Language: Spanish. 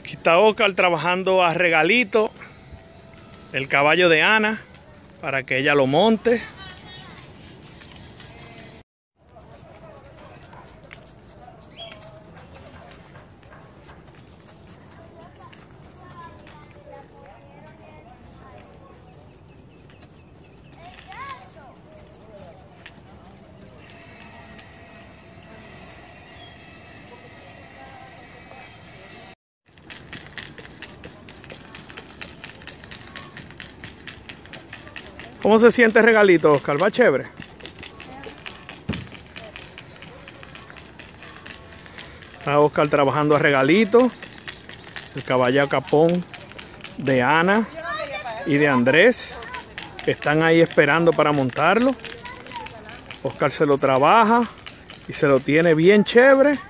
Aquí está Oscar trabajando a Regalito, el caballo de Ana, para que ella lo monte. ¿Cómo se siente Regalito, Oscar? ¿Va chévere? Está Oscar trabajando a Regalito, el caballo capón de Ana y de Andrés, que están ahí esperando para montarlo. Oscar se lo trabaja y se lo tiene bien chévere.